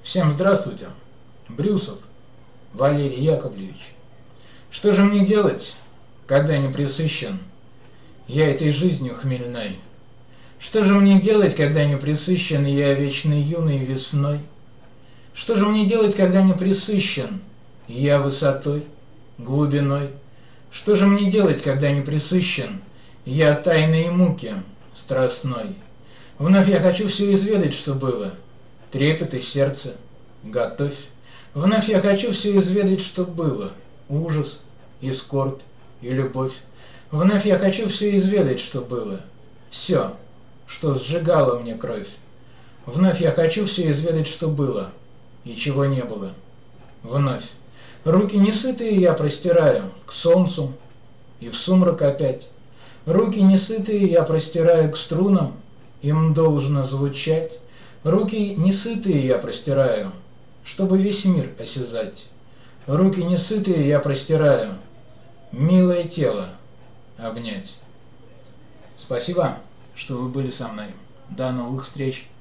Всем здравствуйте. Брюсов Валерий Яковлевич. Что же мне делать, когда не пресыщен я этой жизнью хмельной? Что же мне делать, когда не пресыщен я вечной юной весной? Что же мне делать, когда не пресыщен я высотой, глубиной? Что же мне делать, когда не пресыщен я тайной муки страстной? Вновь я хочу все изведать, что было. Трепет и сердце, готовь. Вновь я хочу все изведать, что было. Ужас и скорбь и любовь. Вновь я хочу все изведать, что было. Все, что сжигало мне кровь. Вновь я хочу все изведать, что было и чего не было. Вновь. Руки несытые я простираю к солнцу и в сумрак опять. Руки несытые я простираю к струнам, им должно звучать. Руки несытые я простираю, чтобы весь мир осязать. Руки несытые я простираю, милое тело обнять. Спасибо, что вы были со мной. До новых встреч.